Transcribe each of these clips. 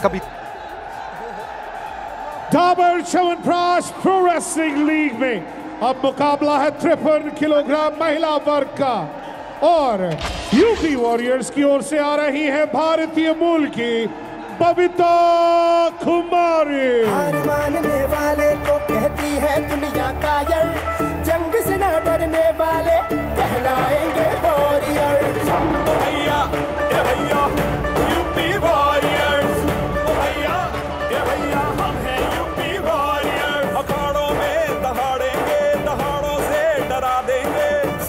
कभी double chyawanprash pro wrestling league में अब मुकाबला है 53 किलोग्राम महिला वर्ग का और यूपी वॉरियर्स की ओर से आ रही है भारतीय मूल की बबीता कुमारी। हार मानने वाले को कहती है दुनिया कायर, जंग से न डरने वाले कहलाएंगे वॉरियर। भैया यूपी वॉरियर्स, भैया हम हैं यूपी वॉरियर्स। अखाड़ों में दहाड़ेंगे, दहाड़ों से डरा देंगे।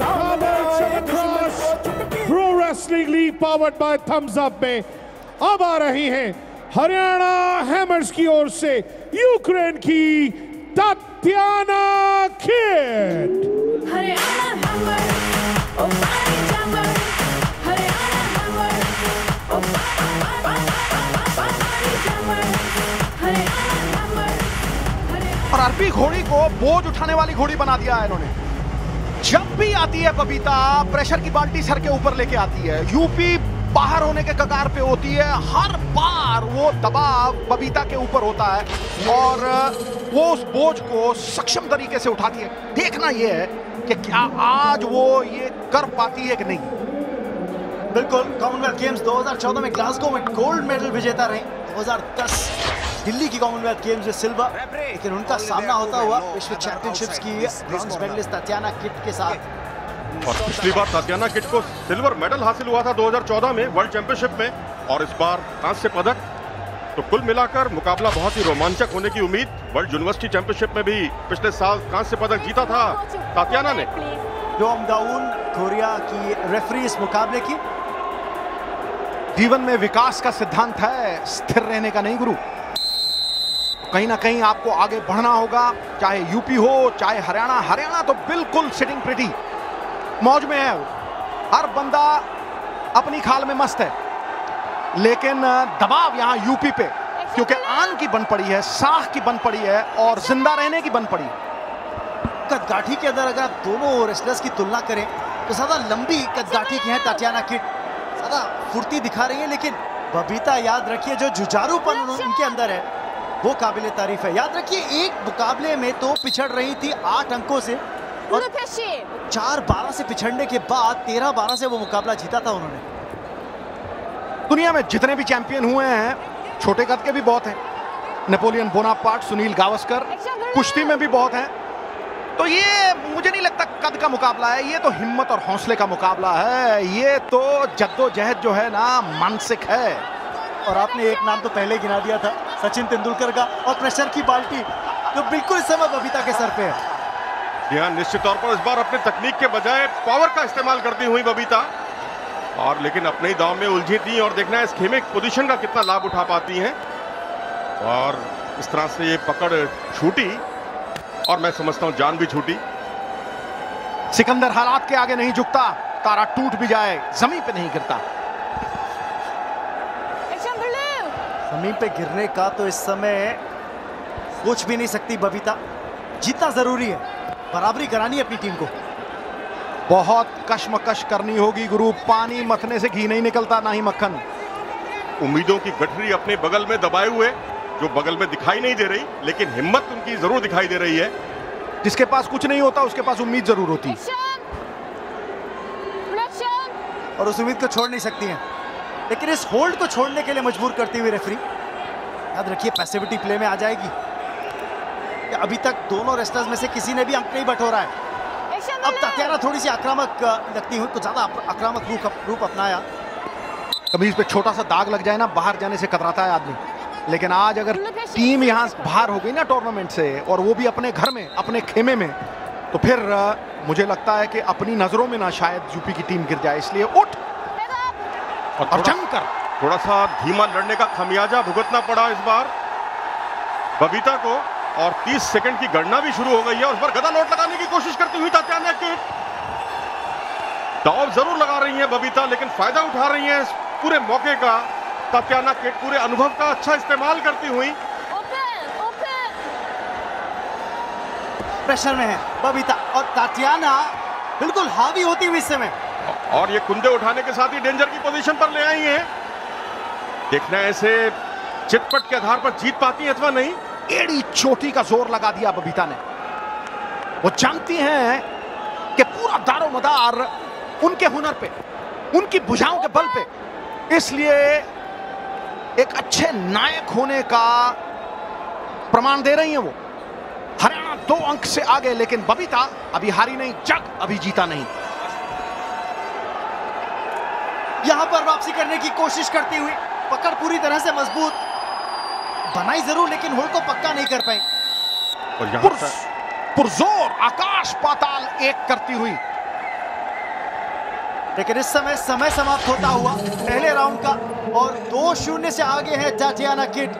Pro wrestling league powered by Thums Up में अब आ रही हैं हरियाणा हैमर्स की ओर से यूक्रेन की तात्याना किड। हरियाणा हैमर, ओ पानी जमर, हरियाणा हैमर, ओ पानी जमर, हरियाणा हैमर। और अरबी घोड़ी को बोझ उठाने वाली घोड़ी बना दिया है इन्होंने। जब भी आती है बबीता, प्रेशर की बाल्टी सर के ऊपर लेके आती है। यूपी बाहर होने के कगार पे होती है, हर बार वो दबाव बबीता के ऊपर होता है और वो उस बोझ को सक्षम तरीके से उठाती है। देखना ये है कि क्या आज वो ये कर पाती है कि नहीं। बिल्कुल, कॉमनवेल्थ गेम्स 2014 में ग्लासगो में गोल्ड मेडल विजेता रही, 2010 दिल्ली की कॉमनवेल्थ गेम्स में सिल्वर, लेकिन उनका सामना होता हुआ विश्व चैंपियनशिप्स की ब्रॉन्ज मेडलिस्ट तात्याना किड के साथ। और पिछली बार तात्याना किड को सिल्वर मेडल हासिल हुआ था 2014 में वर्ल्ड चैंपियनशिप में, और इस बार कांस्य पदक। तो कुल मिलाकर मुकाबला बहुत ही रोमांचक होने की उम्मीद। वर्ल्ड यूनिवर्सिटी चैंपियनशिप में भी पिछले साल कांस्य पदक जीता था तात्याना ने। डाउन कोरिया की रेफरी इस मुकाबले की। जीवन में विकास का सिद्धांत है स्थिर रहने का नहीं गुरु। कहीं ना कहीं आपको आगे बढ़ना होगा, चाहे यूपी हो चाहे हरियाणा। हरियाणा तो बिल्कुल सिटिंग प्रिटी मौज में है, हर बंदा अपनी खाल में मस्त है, लेकिन दबाव यहां यूपी पे, क्योंकि आन की बन पड़ी है, साख की बन पड़ी है और जिंदा रहने की बन पड़ी। कदगाठी के अंदर अगर आप दोनों रेसलर्स की तुलना करें तो ज्यादा लंबी कदगाठी की है तात्याना किड, ज्यादा फुर्ती दिखा रही है, लेकिन बबीता याद रखिए जो जुझारूपन उनके अंदर है वो काबिले तारीफ है। याद रखिए एक मुकाबले में तो पिछड़ रही थी 8 अंकों से, और 4-12 से पिछड़ने के बाद 13-12 से वो मुकाबला जीता था उन्होंने। दुनिया में जितने भी चैंपियन हुए हैं छोटे कद के भी बहुत हैं, नेपोलियन बोनापार्ट, सुनील गावस्कर, कुश्ती में भी बहुत हैं। तो ये मुझे नहीं लगता कद का मुकाबला है, ये तो हिम्मत और हौसले का मुकाबला है, ये तो जद्दोजहद जो है ना मानसिक है। और आपने एक नाम तो पहले गिना दिया था, सचिन तेंदुलकर का, और प्रेशर की बाल्टी जो बिल्कुल इस समय बबीता के सर पे है। जी हाँ, निश्चित तौर पर इस बार अपने तकनीक के बजाय पावर का इस्तेमाल करती हुई बबीता, और लेकिन अपने ही दांव में उलझी थी, और देखना है इस खेमे पोजीशन का कितना लाभ उठा पाती हैं। और इस तरह से ये पकड़ छूटी और मैं समझता हूं जान भी छूटी। सिकंदर हालात के आगे नहीं झुकता, तारा टूट भी जाए जमीन पे नहीं गिरता। जमीन पे गिरने का तो इस समय सोच भी नहीं सकती बबीता। जीतना जरूरी है, बराबरी करानी है अपनी टीम को। बहुत कशमकश करनी होगी गुरु, पानी मथने से घी नहीं निकलता, ना ही मक्खन। उम्मीदों की गठरी अपने बगल में दबाए हुए, जो बगल में दिखाई नहीं दे रही, लेकिन हिम्मत उनकी जरूर दिखाई दे रही है। जिसके पास कुछ नहीं होता उसके पास उम्मीद जरूर होती, और उस उम्मीद को छोड़ नहीं सकती हैं, लेकिन इस होल्ड को छोड़ने के लिए मजबूर करती हुई रेफरी। याद रखिए पैसिविटी प्ले में आ जाएगी। अभी तक दोनों रेसलर्स में से किसी ने भी अंक नहीं बटोरा है। अब तात्याना थोड़ी सी आक्रामक लगती हुई, तो ज्यादा आक्रामक रूप अपनाया। कमीज पे छोटा सा दाग लग जाए ना, बाहर जाने से कतराता है आदमी। लेकिन आज अगर टीम यहाँ बाहर हो गई ना टूर्नामेंट से, और वो भी अपने घर में, अपने खेमे में, तो फिर मुझे लगता है कि अपनी नजरों में ना शायद यूपी की टीम गिर जाए। इसलिए उठ और जंग कर। थोड़ा सा धीमा लड़ने का खमियाजा भुगतना पड़ा इस बार बबीता को, और 30 सेकंड की गणना भी शुरू हो गई है। उस पर गदा नोट लगाने की कोशिश करती हुई तात्याना किड। दाव जरूर लगा रही है बबीता, लेकिन फायदा उठा रही है इस पूरे मौके का। तात्याना किड पूरे अनुभव का अच्छा इस्तेमाल करती हुई प्रेशर में है बबीता, और तात्याना बिल्कुल हावी होती हुई इस समय, और ये कुंदे उठाने के साथ ही डेंजर की पोजीशन पर ले आई हैं। देखना है इसे चितपट के आधार पर जीत पाती है अथवा नहीं। एड़ी चोटी का जोर लगा दिया बबीता ने। वो जानती हैं कि पूरा दारोमदार उनके हुनर पे, उनकी भुजाओं के बल पे, इसलिए एक अच्छे नायक होने का प्रमाण दे रही हैं वो। हरियाणा 2 अंक से आगे, लेकिन बबीता अभी हारी नहीं, जग अभी जीता नहीं। यहां पर वापसी करने की कोशिश करती हुई, पकड़ पूरी तरह से मजबूत बनाई जरूर, लेकिन होल्ड को पक्का नहीं कर पाई। और यहां पुरजोर आकाश पाताल एक करती हुई। लेकिन इस समय समाप्त होता हुआ पहले राउंड का, और 2-0 से आगे है टाटियाना किड।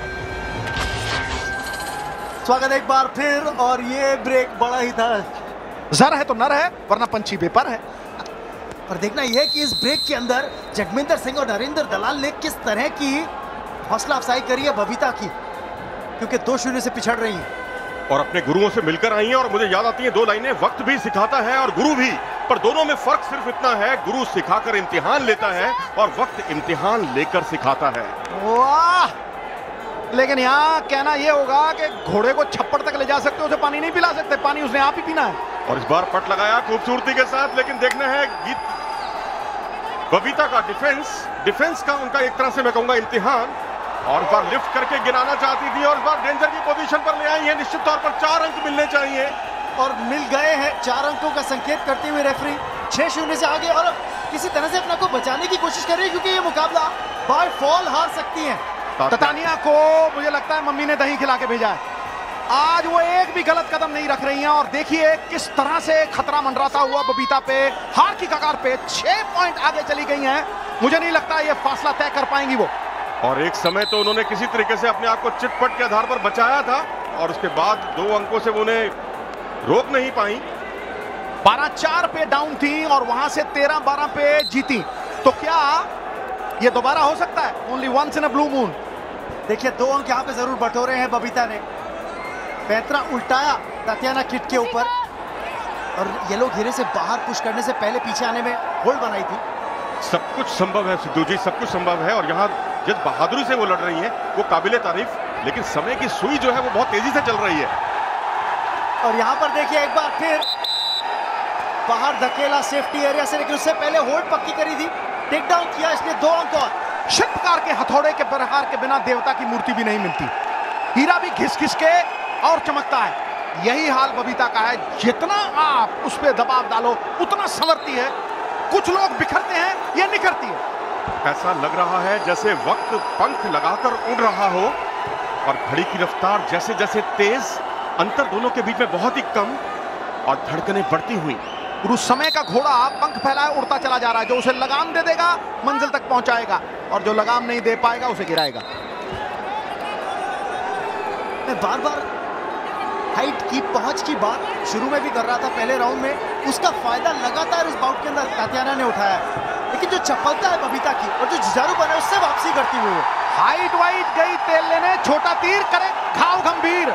स्वागत एक बार फिर, और ये ब्रेक बड़ा ही था। जर है तो नर है, वरना पंछी बेपर है। पर देखना यह है कि इस ब्रेक के अंदर जगमिंदर सिंह और नरेंद्र दलाल ने किस तरह की हौसला अफजाई करी है बबीता की, क्योंकि 2-0 से पिछड़ रही है और अपने गुरुओं से मिलकर आई हैं। और मुझे याद आती है 2 लाइनें, वक्त भी सिखाता है और गुरु भी, पर दोनों में फर्क सिर्फ इतना है, गुरु सिखाकर इम्तिहान लेता है और वक्त इम्तिहान लेकर सिखाता है। वाह! लेकिन यहाँ कहना यह होगा कि घोड़े को छप्पड़ तक ले जा सकते, उसे पानी नहीं पिला सकते, पानी उसने आप ही पीना है। और इस बार पट लगाया खूबसूरती के साथ, लेकिन देखना है बबीता का डिफेंस का उनका एक तरह से मैं कहूंगा इम्तिहान। और इस बार लिफ्ट करके गिराना चाहती थी और इस बार डेंजर की पोजीशन पर ले आई है। निश्चित तौर पर 4 अंक मिलने चाहिए और मिल गए हैं। 4 अंकों का संकेत करते हुए रेफरी 6-0 से आगे, और किसी तरह से अपने को बचाने की कोशिश कर रही है, क्योंकि ये मुकाबला बाय फॉल हार सकती है। ततानिया को मुझे लगता है मम्मी ने दही खिला के भेजा है। आज वो एक भी गलत कदम नहीं रख रही हैं, और देखिए किस तरह से खतरा मंडराता हुआ बबीता पे, हार की कगार पे 6 पॉइंट आगे चली गई हैं। मुझे नहीं लगता ये फासला तय कर पाएंगी वो। और एक समय तो उन्होंने किसी तरीके से अपने आप को चितपट के आधार पर बचाया था, और उसके बाद 2 अंकों से वो उन्हें रोक नहीं पाई। 12-4 पे डाउन थी और वहां से 13-12 पे जीती। तो क्या ये दोबारा हो सकता है? Only once in a blue moon. देखिए 2 अंक यहाँ पे जरूर बटोरे हैं बबीता ने। पैतरा उल्टाया तात्याना किड के ऊपर, और ये लोग घेरे से बाहर पुश करने से पहले पीछे आने में होल्ड बनाई थी। सब कुछ संभव है सिद्धू जी, सब कुछ संभव है। और यहाँ जिस बहादुरी से वो लड़ रही हैं वो काबिले तारीफ, लेकिन समय की सुई जो है वो बहुत तेजी से चल रही है। और यहाँ पर देखिए एक बार फिर बाहर धकेला सेफ्टी एरिया से, लेकिन उससे पहले होल्ड पक्की करी थी, टेक डाउन किया, इसलिए 2 अंक। और शिल्पकार के हथौड़े के प्रहार के बिना देवता की मूर्ति भी नहीं मिलती। हीरा भी घिस घिस के और चमकता है। यही हाल बबीता का है, जितना आप उस पर दबाव डालो उतना संवरती है। कुछ लोग बिखरते हैं, यह निखरती है। ऐसा लग रहा है जैसे वक्त पंख लगाकर उड़ रहा हो, और घड़ी की रफ्तार जैसे जैसे तेज, अंतर दोनों के बीच में बहुत ही कम, और धड़कनें बढ़ती हुई। गुरु समय का घोड़ा पंख फैलाए उड़ता चला जा रहा है। जो उसे लगाम दे देगा मंजिल तक पहुंचाएगा, और जो लगाम नहीं दे पाएगा उसे गिराएगा। मैं बार बार हाइट की पहुंच की बात शुरू में भी कर रहा था पहले राउंड में, उसका फायदा लगातार इस बाउट के अंदर तात्याना ने उठाया, लेकिन जो चपलता है बबीता की और जो जुझारूपन है उससे वापसी करती हुई हाइट वाइट गई तेल लेने, छोटा तीर करे घाव गंभीर,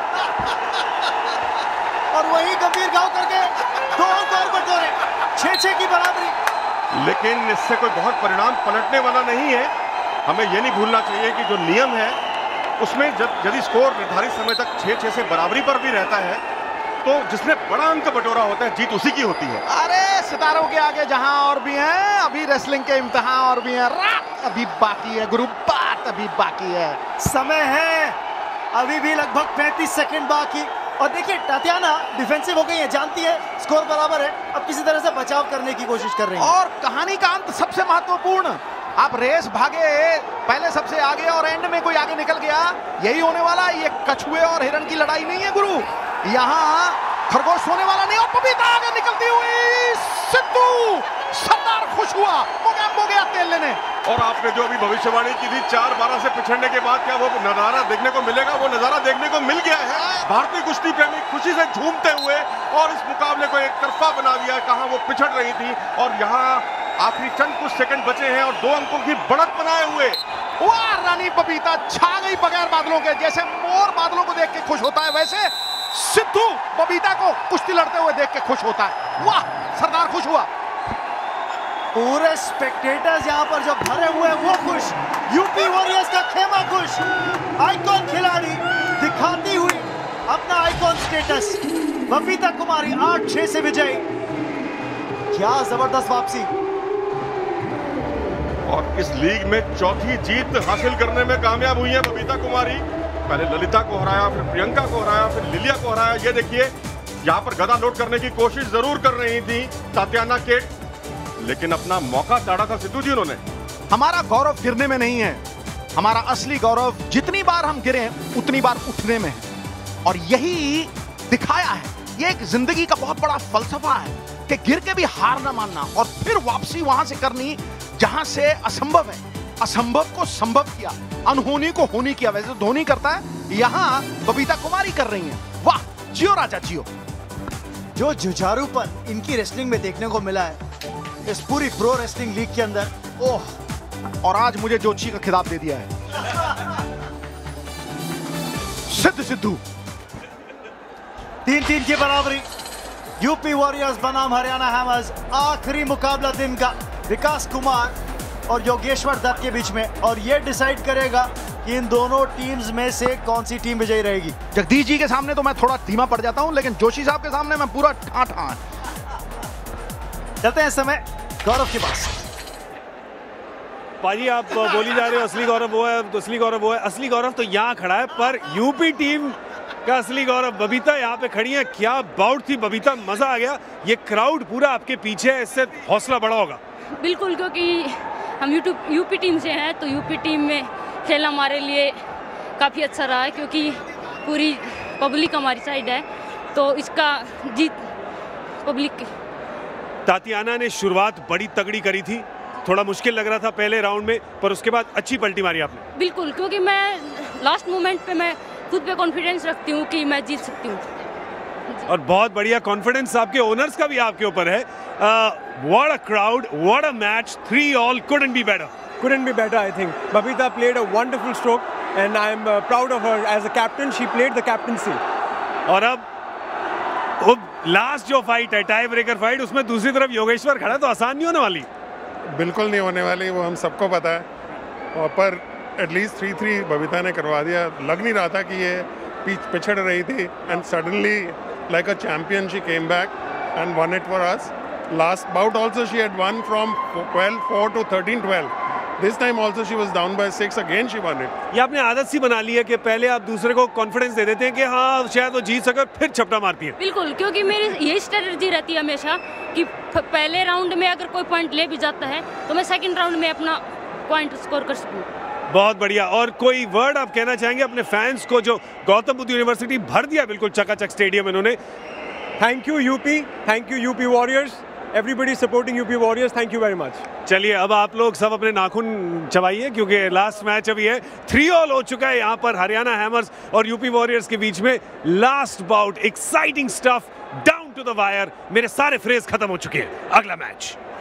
और वही गंभीर घाव करके 2 अंक और बटोरे, 6-6 की बराबरी। लेकिन इससे कोई बहुत परिणाम पलटने वाला नहीं है। हमें यह नहीं भूलना चाहिए कि जो नियम है उसमें यदि स्कोर निर्धारित समय तक 6-6 से बराबरी पर भी रहता है, तो जिसने बड़ा अंक बटोरा होता है जीत उसी की होती है। अरे सितारों के आगे जहां और भी हैं, अभी रेसलिंग के इम्तिहान और भी हैं, रात अभी बाकी है गुरु, बात अभी बाकी है, समय है अभी भी लगभग 35 सेकंड बाकी। और देखिए तात्याना डिफेंसिव हो गई है, जानती है स्कोर बराबर है, अब किसी तरह से बचाव करने की कोशिश कर रही है। और कहानी का अंत सबसे महत्वपूर्ण, आप रेस भागे पहले सबसे आगे और एंड में कोई आगे निकल गया, यही होने वाला। ये कछुए और हिरण की लड़ाई नहीं है गुरु, यहाँ खरगोश होने वाला नहीं। और बबीता आगे निकलती हुई, सिद्धू सरदार खुश हुआ, हो गया तेल लेने। और आपने जो अभी भविष्यवाणी की थी 4-12 से पिछड़ने के बाद क्या वो नजारा देखने को मिलेगा? वो नजारा देखने को मिल गया है। भारतीय कुश्ती प्रेमी खुशी से झूमते हुए और इस मुकाबले को एक तरफा बना दिया। कहां वो पिछड़ रही थी और यहाँ आखिरी चंद कुछ सेकंड बचे हैं और 2 अंकों की बढ़त बनाए हुए। वाह, रानी बबीता छा गई बगैर बादलों के। जैसे मोर बादलों को देख के खुश होता है, वैसे सिद्धू बबीता को कुश्ती लड़ते हुए देख के खुश होता है। वाह, सरदार खुश हुआ। पूरे स्पेक्टेटर्स यहाँ पर जो भरे हुए हैं वो खुश, यूपी वॉरियर्स का खेमा खुश। आइकॉन खिलाड़ी दिखाती हुई अपना आइकॉन स्टेटस, बबीता कुमारी 8-6 से विजयी। क्या जबरदस्त वापसी। और इस लीग में चौथी जीत हासिल करने में कामयाब हुई है बबीता कुमारी। पहले ललिता को हराया, फिर प्रियंका को हराया, फिर लिलिया को हराया। ये देखिए यहाँ पर गदा लोड करने की कोशिश जरूर कर रही थी तात्याना किड, लेकिन अपना मौका ताड़ा था सिद्धू जी उन्होंने। हमारा गौरव गिरने में नहीं है, हमारा असली गौरव जितनी बार हम गिरे उतनी बार उठने में है। और यही दिखाया है, ये एक जिंदगी का बहुत बड़ा फलसफा है कि गिर के भी हार ना मानना और फिर वापसी वहां से करनी जहां से असंभव है। असंभव को संभव किया, अनहोनी को होनी किया। वैसे धोनी करता है, यहां बबीता कुमारी कर रही हैं। वाह, जियो राजा जियो। जो जुझारूपन इनकी रेसलिंग में देखने को मिला है इस पूरी प्रो रेसलिंग लीग के अंदर, ओह। और आज मुझे जोशी का खिताब दे दिया है सिद्धू। 3-3 की बराबरी, यूपी वॉरियर्स बनाम हरियाणा हैमर्स। आखिरी मुकाबला दिन का विकास कुमार और योगेश्वर दत्त के बीच में, और ये डिसाइड करेगा कि इन दोनों टीम्स में से कौन सी टीम विजयी रहेगी। जगदीश जी के सामने तो मैं थोड़ा धीमा पड़ जाता हूं, लेकिन जोशी साहब के सामने मैं पूरा ठाठा। चलते हैं इस समय गौरव के पास। पाजी आप बोली जा रहे हो असली गौरव वो है, असली गौरव वो है। असली गौरव तो यहाँ खड़ा है, पर यूपी टीम का असली गौरव बबीता यहाँ पे खड़ी है। क्या बाउट थी बबीता, मजा आ गया। ये क्राउड पूरा आपके पीछे है, इससे हौसला बड़ा होगा। बिल्कुल, क्योंकि हम यूपी टीम से हैं, तो यूपी टीम में खेलना हमारे लिए काफ़ी अच्छा रहा है, क्योंकि पूरी पब्लिक हमारी साइड है, तो इसका जीत पब्लिक। तात्याना ने शुरुआत बड़ी तगड़ी करी थी, थोड़ा मुश्किल लग रहा था पहले राउंड में, पर उसके बाद अच्छी पलटी मारी आपने। बिल्कुल, क्योंकि मैं लास्ट मोमेंट पे मैं खुद पे कॉन्फिडेंस रखती हूँ कि मैं जीत सकती हूँ। और बहुत बढ़िया कॉन्फिडेंस आपके ओनर्स का भी आपके ऊपर है। What a crowd, what a match, 3 all, couldn't be better. Couldn't be better, I think. Babita played a wonderful stroke, and I'm proud of her as a captain. She played the captaincy. और अब last जो fight है, tie breaker fight, उसमें दूसरी तरफ योगेश्वर खड़ा, तो आसान नहीं होने वाली। बिल्कुल नहीं होने वाली, वो हम सबको पता है। और पर एटलीस्ट 3-3 बबीता ने करवा दिया। लग नहीं रहा था कि ये पिछड़ रही थी, and suddenly like a champion she came back and won it for us. Last bout also she had won from 12-4 to 13-12. This time also she was down by 6. Again she won it. ये आपने आदत सी बना ली है कि पहले आप दूसरे को कॉन्फिडेंस दे देते हैं कि हाँ शायद वो जीत सके, फिर छपटा मारती है। बिल्कुल, क्योंकि मेरी यही स्ट्रेटजी रहती है हमेशा कि पहले राउंड में अगर कोई पॉइंट ले भी जाता है तो मैं सेकंड राउंड में अपना पॉइंट स्कोर कर सकूँ। बहुत बढ़िया। और कोई वर्ड आप कहना चाहेंगे अपने फैंस को, जो गौतम बुद्ध यूनिवर्सिटी भर दिया बिल्कुल चकाचक स्टेडियम इन्होंने? Thank you UP, thank you UP Warriors. Everybody supporting UP Warriors, thank you very much. चलिए अब आप लोग सब अपने नाखून चबाइए, क्योंकि लास्ट मैच अभी है। 3 all हो चुका है यहाँ पर हरियाणा हैमर्स और यूपी वॉरियर्स के बीच में। Last bout, exciting stuff, down to the wire. मेरे सारे फ्रेज खत्म हो चुके हैं। अगला मैच